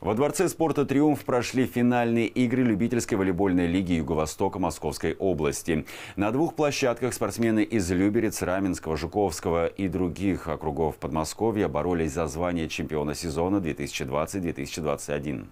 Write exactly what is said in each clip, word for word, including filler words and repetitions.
Во Дворце спорта «Триумф» прошли финальные игры любительской волейбольной лиги Юго-Востока Московской области. На двух площадках спортсмены из Люберец, Раменского, Жуковского и других округов Подмосковья боролись за звание чемпиона сезона две тысячи двадцать — две тысячи двадцать один.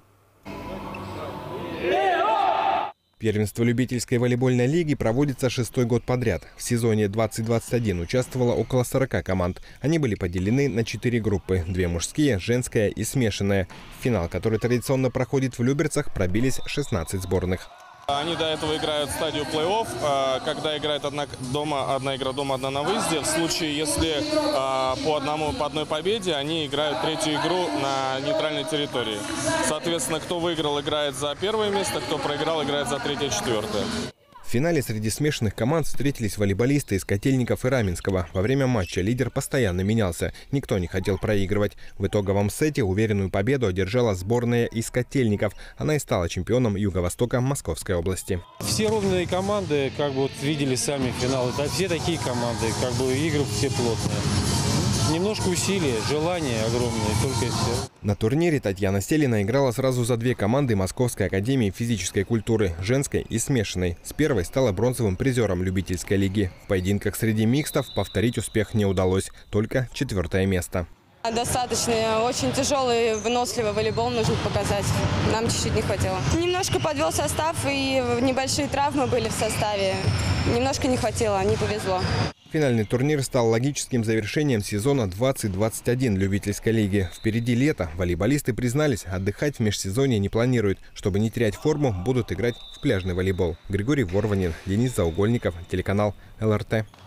Первенство любительской волейбольной лиги проводится шестой год подряд. В сезоне двадцать двадцать один участвовало около сорока команд. Они были поделены на четыре группы – две мужские, женская и смешанная. В финал, который традиционно проходит в Люберцах, пробились шестнадцать сборных. Они до этого играют в стадию плей-офф, когда играет одна, дома, одна игра дома, одна на выезде. В случае, если по, одному, по одной победе, они играют третью игру на нейтральной территории. Соответственно, кто выиграл, играет за первое место, кто проиграл, играет за третье, четвертое. В финале среди смешанных команд встретились волейболисты из Котельников и Раменского. Во время матча лидер постоянно менялся. Никто не хотел проигрывать. В итоговом сете уверенную победу одержала сборная из Котельников. Она и стала чемпионом Юго-Востока Московской области. Все ровные команды, как бы вот видели сами финалы. Все такие команды, как бы игры все плотные. Немножко усилия, желание огромное, только и все. На турнире Татьяна Селина играла сразу за две команды Московской академии физической культуры – женской и смешанной. С первой стала бронзовым призером любительской лиги. В поединках среди микстов повторить успех не удалось, только четвертое место. Достаточно. Очень тяжелый, выносливый волейбол нужно показать. Нам чуть-чуть не хватило. Немножко подвел состав, и небольшие травмы были в составе. Немножко не хватило, не повезло. Финальный турнир стал логическим завершением сезона двадцать двадцать один любительской лиги. Впереди лето. Волейболисты признались, отдыхать в межсезонье не планируют. Чтобы не терять форму, будут играть в пляжный волейбол. Григорий Ворванин, Денис Заугольников, телеканал эл эр тэ.